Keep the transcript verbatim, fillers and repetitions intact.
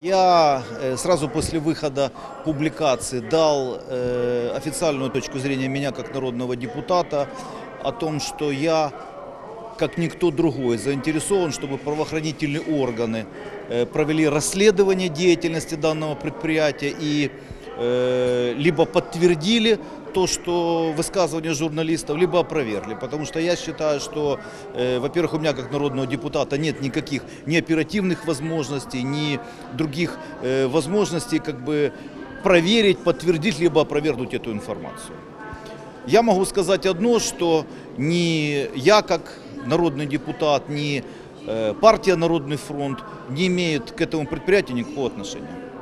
Я сразу после выхода публикации дал э, официальную точку зрения меня как народного депутата о том, что я, как никто другой, заинтересован, чтобы правоохранительные органы э, провели расследование деятельности данного предприятия и э, либо подтвердили то, что высказывания журналистов, либо опровергли. Потому что я считаю, что, э, во-первых, у меня как народного депутата нет никаких ни оперативных возможностей, ни других э, возможностей как бы проверить, подтвердить, либо опровергнуть эту информацию. Я могу сказать одно, что ни я как народный депутат, ни э, партия «Народный фронт» не имеют к этому предприятию никакого отношения.